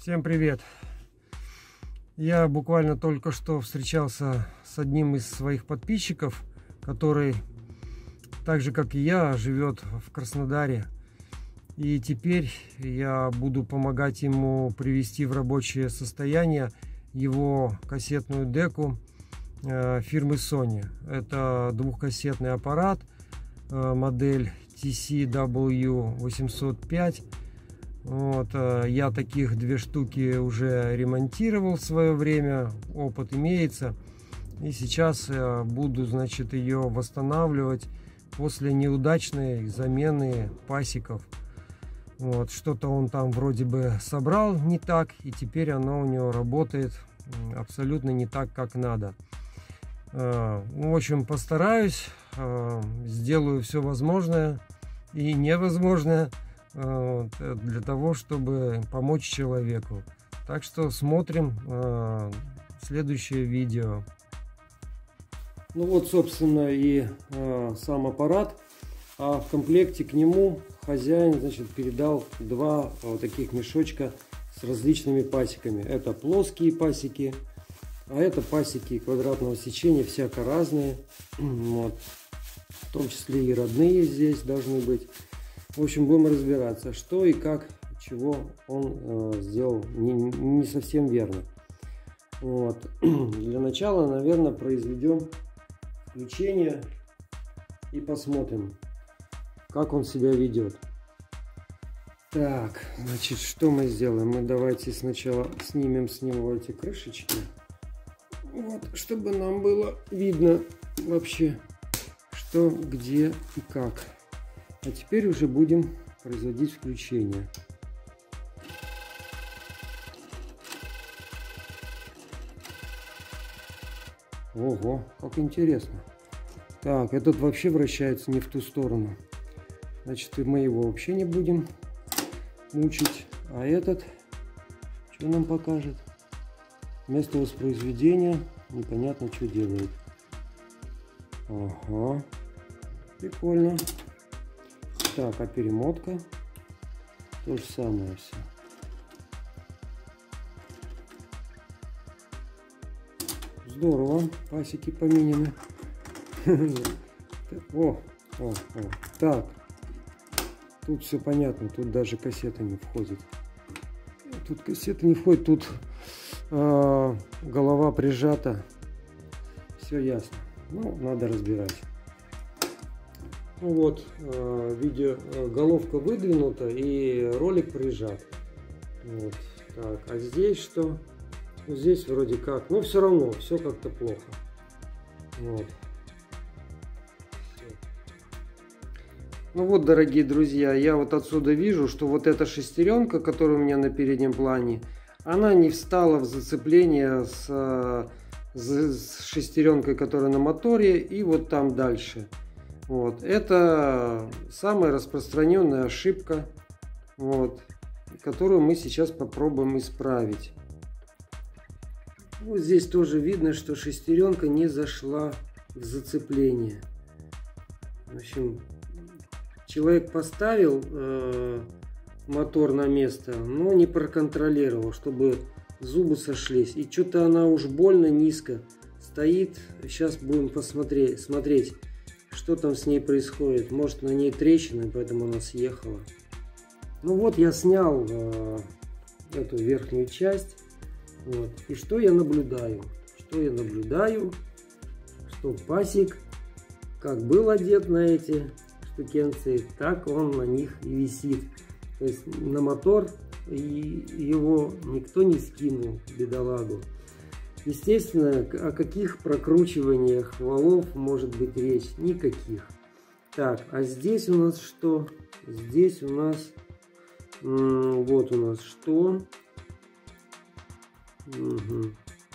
Всем привет! Я буквально только что встречался с одним из своих подписчиков, который, так же как и я, живет в Краснодаре. И теперь я буду помогать ему привести в рабочее состояние его кассетную деку фирмы Sony. Это двухкассетный аппарат, модель TCW805. Вот, я таких две штуки уже ремонтировал в свое время, опыт имеется. И сейчас буду, значит, ее восстанавливать после неудачной замены пасеков. Вот, что-то он там вроде бы собрал не так, и теперь оно у него работает абсолютно не так, как надо. В общем, постараюсь, сделаю все возможное и невозможное для того, чтобы помочь человеку. Так что смотрим следующее видео. Ну вот, собственно, и сам аппарат. А в комплекте к нему хозяин, значит, передал два вот таких мешочка с различными пасеками. Это плоские пасеки, а это пасеки квадратного сечения, всяко разные. Вот. В том числе и родные здесь должны быть. В общем, будем разбираться, что и как, чего он сделал не совсем верно. Вот. Для начала, наверное, произведем включение и посмотрим, как он себя ведет. Так, значит, что мы сделаем? Мы давайте сначала снимем с него эти крышечки, вот, чтобы нам было видно вообще, что, где и как. А теперь уже будем производить включение. Ого, как интересно. Так, этот вообще вращается не в ту сторону. Значит, и мы его вообще не будем мучить. А этот, что нам покажет? Место воспроизведения. Непонятно, что делает. Ага, прикольно. Так, а перемотка? То же самое все. Здорово, пасеки поменены. О. Так, тут все понятно, тут даже кассета не входит. Тут кассета не входит, тут голова прижата. Все ясно. Ну, надо разбирать. Ну вот, головка выдвинута и ролик прижат. Вот, так, а здесь что? Ну, здесь вроде как, но все равно, все как-то плохо. Вот. Ну вот, дорогие друзья, я вот отсюда вижу, что вот эта шестеренка, которая у меня на переднем плане, она не встала в зацепление с шестеренкой, которая на моторе, и вот там дальше. Вот. Это самая распространенная ошибка, вот, которую мы сейчас попробуем исправить. Вот здесь тоже видно, что шестеренка не зашла в зацепление. В общем, человек поставил мотор на место, но не проконтролировал, чтобы зубы сошлись. И что-то она уж больно низко стоит. Сейчас будем смотреть, что там с ней происходит. Может, на ней трещины, поэтому она съехала. Ну вот, я снял эту верхнюю часть. Вот. И что я наблюдаю? Что пасек, как был одет на эти штукенции, так он на них и висит. То есть на мотор его никто не скинул, бедолагу. Естественно, о каких прокручиваниях валов может быть речь? Никаких. Так, а здесь у нас что? Здесь у нас вот у нас что? Угу.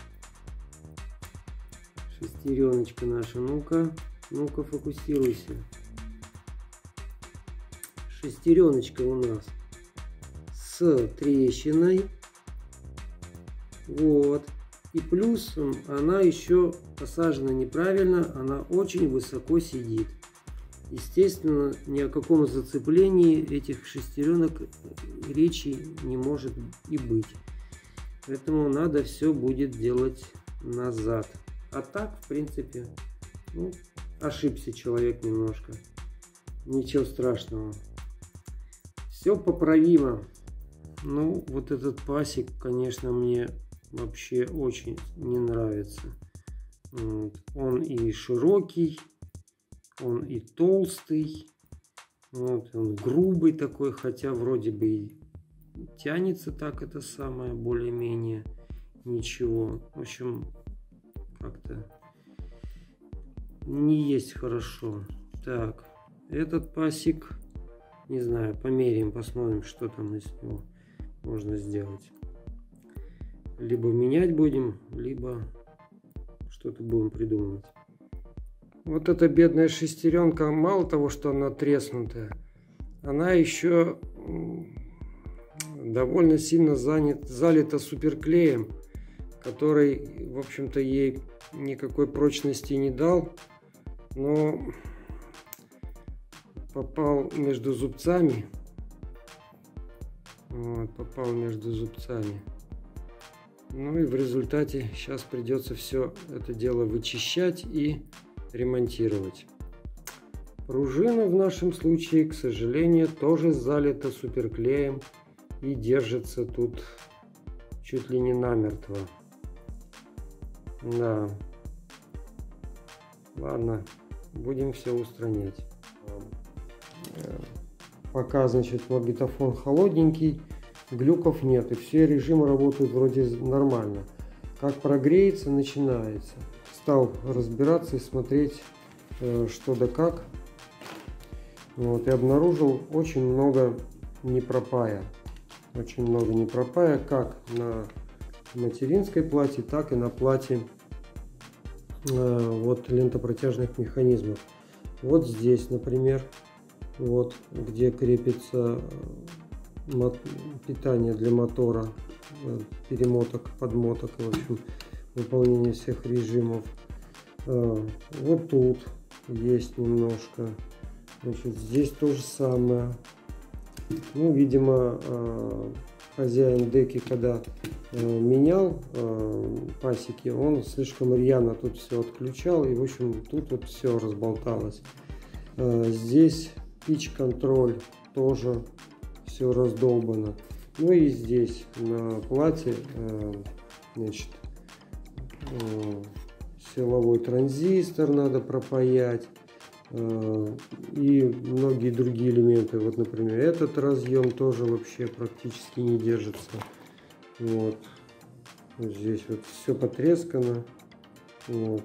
Шестереночка наша. Ну-ка, фокусируйся. Шестереночка у нас с трещиной. Вот. И плюсом она еще посажена неправильно, она очень высоко сидит. Естественно, ни о каком зацеплении этих шестеренок речи не может и быть. Поэтому надо все будет делать назад. А так, в принципе, ну, ошибся человек немножко. Ничего страшного. Все поправимо. Ну, вот этот пасек, конечно, мне вообще очень не нравится. Вот. Он и широкий, он и толстый, вот, он грубый такой, хотя вроде бы и тянется так это самое, более-менее ничего. В общем, как-то не есть хорошо. Так, этот пасек, не знаю, померяем, посмотрим, что там из него можно сделать. Либо менять будем, либо что-то будем придумывать. Вот эта бедная шестеренка, мало того, что она треснутая, она еще довольно сильно залита суперклеем, который, в общем-то, ей никакой прочности не дал, но попал между зубцами. Вот, попал между зубцами. Ну и в результате сейчас придется все это дело вычищать и ремонтировать. Пружина в нашем случае, к сожалению, тоже залита суперклеем и держится тут чуть ли не намертво. Да. Ладно, будем все устранять. Пока, значит, магнитофон холодненький, глюков нет, и все режимы работают вроде нормально. Как прогреется, начинается. Стал разбираться и смотреть, что да как. Вот, и обнаружил очень много непропая. Очень много непропая, как на материнской плате, так и на плате вот лентопротяжных механизмов. Вот здесь, например, вот где крепится питание для мотора, перемоток, подмоток, в общем, выполнение всех режимов. Вот тут есть немножко. Значит, здесь то же самое. Ну, видимо, хозяин деки, когда менял пасеки, он слишком рьяно тут все отключал, и, в общем, тут вот все разболталось. Здесь pitch-контроль тоже все раздолбано. Ну и здесь на плате, значит, силовой транзистор надо пропаять. И многие другие элементы. Вот, например, этот разъем тоже вообще практически не держится. Вот. Здесь вот все потрескано. Вот.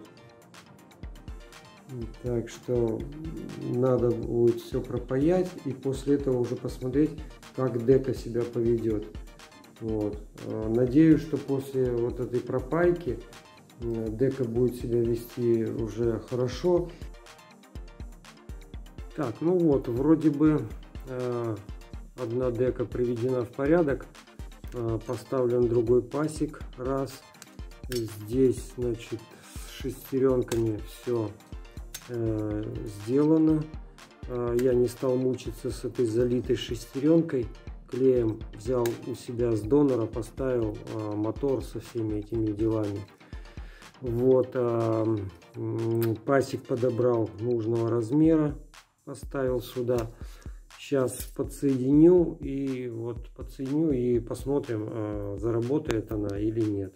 Так что надо будет все пропаять и после этого уже посмотреть, как дека себя поведет. Вот. Надеюсь, что после вот этой пропайки дека будет себя вести уже хорошо. Так, ну вот, вроде бы одна дека приведена в порядок. Поставлен другой пасек. Раз. Здесь, значит, с шестеренками все сделано. Я не стал мучиться с этой залитой шестеренкой. Клеем взял у себя с донора, поставил мотор со всеми этими делами. Вот, пасек подобрал нужного размера, поставил сюда. Сейчас подсоединю и посмотрим, заработает она или нет.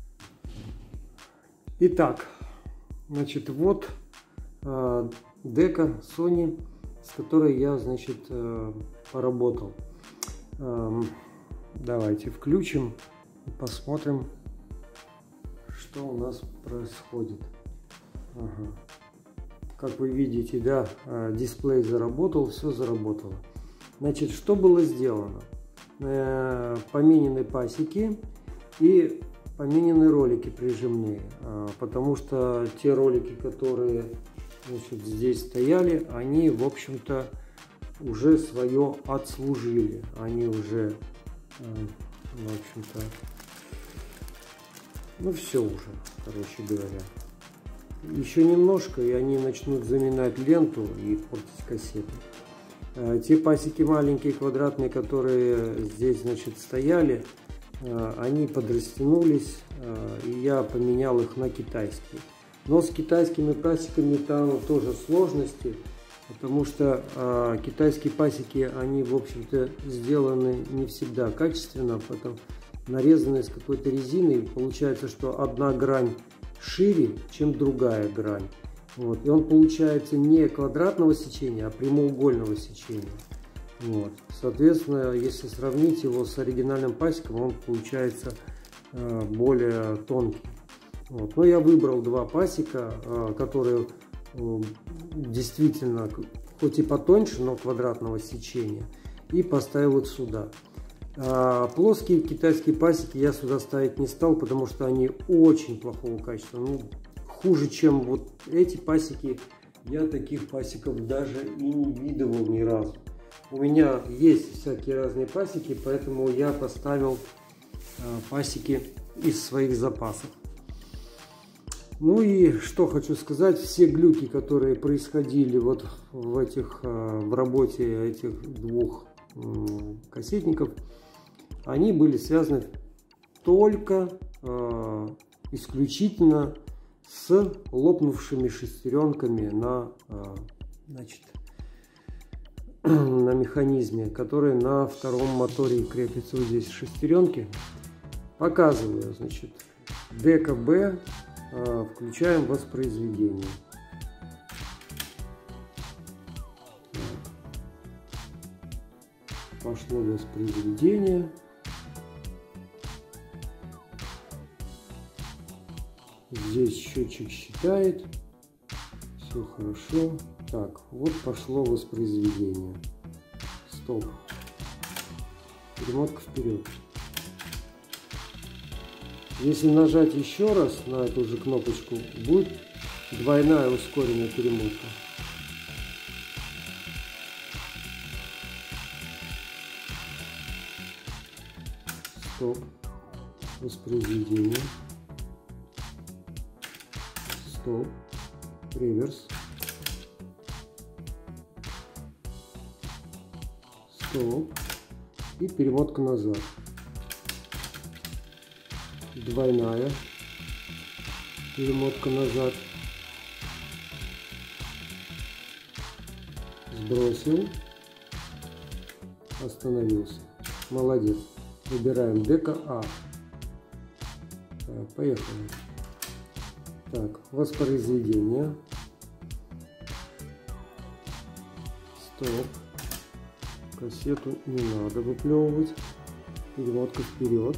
Итак, значит, вот дека Sony, с которой я, значит, поработал. Давайте включим и посмотрим, что у нас происходит. Ага. Как вы видите, да, дисплей заработал, все заработало. Значит, что было сделано? Поменены пасеки и поменены ролики прижимные, потому что те ролики, которые, значит, здесь стояли, они, в общем-то, уже свое отслужили. Они уже, в общем-то, ну все уже, короче говоря. Еще немножко, и они начнут заминать ленту и портить кассеты. Те пасеки маленькие, квадратные, которые здесь, значит, стояли, они подрастянулись, и я поменял их на китайские. Но с китайскими пасеками там тоже сложности, потому что китайские пасеки, они, в общем-то, сделаны не всегда качественно, потом нарезаны с какой-то резиной, получается, что одна грань шире, чем другая грань. Вот. И он получается не квадратного сечения, а прямоугольного сечения. Вот. Соответственно, если сравнить его с оригинальным пасеком, он получается более тонкий. Вот. Но я выбрал два пасека, которые действительно хоть и потоньше, но квадратного сечения, и поставил их сюда. Плоские китайские пасеки я сюда ставить не стал, потому что они очень плохого качества. Ну, хуже, чем вот эти пасеки, я таких пасеков даже и не видывал ни разу. У меня есть всякие разные пасеки, поэтому я поставил пасеки из своих запасов. Ну и что хочу сказать, все глюки, которые происходили вот в работе этих двух кассетников, они были связаны только исключительно с лопнувшими шестеренками на механизме, который на втором моторе крепится. Вот здесь шестеренки. Показываю, значит, ДКБ, включаем воспроизведение. Пошло воспроизведение. Здесь счетчик считает. Все хорошо. Так, вот пошло воспроизведение. Стоп. Перемотка вперед. Если нажать еще раз на эту же кнопочку, будет двойная ускоренная перемотка. Стоп. Воспроизведение. Стоп. Реверс. Стоп. И перемотка назад. Двойная перемотка назад. Сбросил. Остановился. Молодец. Выбираем ДКА. Так, поехали. Так, воспроизведение. Стоп. Кассету не надо выплевывать. Перемотка вперед.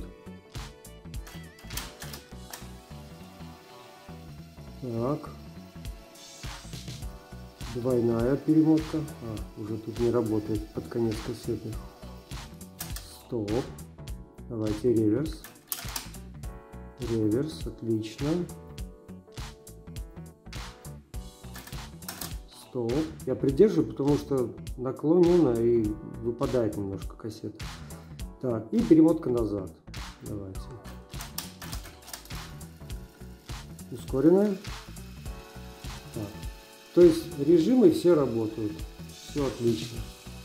Так. Двойная перемотка. Уже тут не работает под конец кассеты. Стоп. Давайте реверс. Реверс. Отлично. Стоп. Я придерживаю, потому что наклонена и выпадает немножко кассета. Так. И перемотка назад. Давайте. Ускоренная. Так. То есть режимы все работают. Все отлично.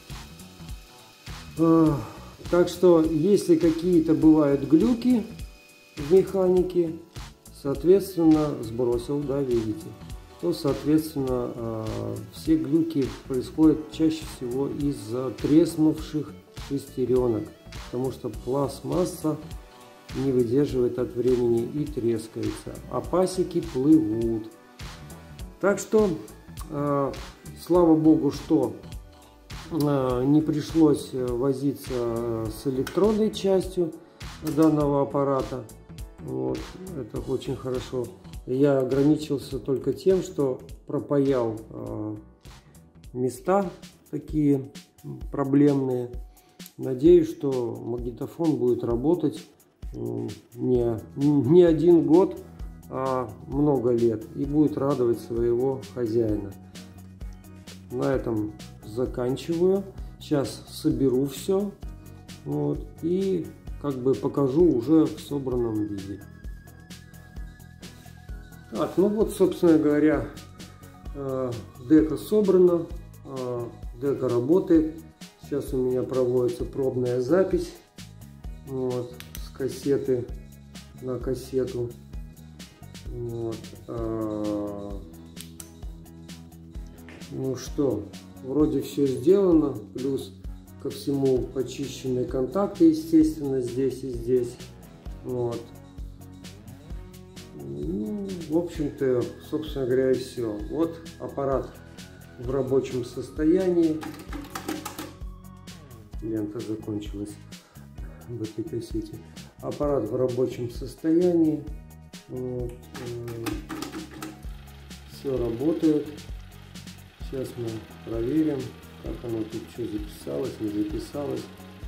Так что, если какие-то бывают глюки в механике, соответственно, сбросил, да, видите, то, соответственно, все глюки происходят чаще всего из-за треснувших шестеренок, потому что пластмасса не выдерживает от времени и трескается, а пасеки плывут. Так что, слава богу, что не пришлось возиться с электронной частью данного аппарата. Вот, это очень хорошо. Я ограничился только тем, что пропаял места такие проблемные. Надеюсь, что магнитофон будет работать не один год, а много лет и будет радовать своего хозяина. На этом заканчиваю. Сейчас соберу все, вот, и как бы покажу уже в собранном виде. Так, ну вот, собственно говоря, дека собрана, дека работает. Сейчас у меня проводится пробная запись. Вот, с кассеты на кассету. Вот. Ну что, вроде все сделано, плюс ко всему почищенные контакты, естественно, здесь и здесь. Вот. Ну, в общем-то, собственно говоря, и все. Вот аппарат в рабочем состоянии. Лента закончилась в этой кассете. Аппарат в рабочем состоянии. Вот. Все работает. Сейчас мы проверим, как оно тут, что записалось, не записалось.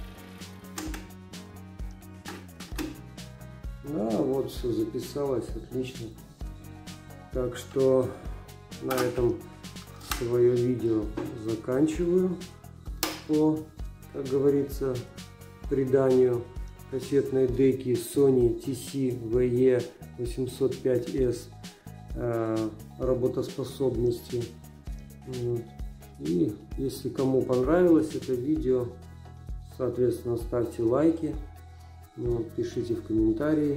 Да, вот все записалось, отлично. Так что на этом свое видео заканчиваю по, как говорится, приданию кассетной деки Sony TC-VE805S работоспособности. Вот. И если кому понравилось это видео, соответственно, ставьте лайки, вот, пишите в комментарии.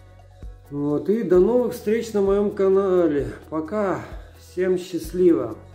Вот. И до новых встреч на моем канале. Пока. Всем счастливо.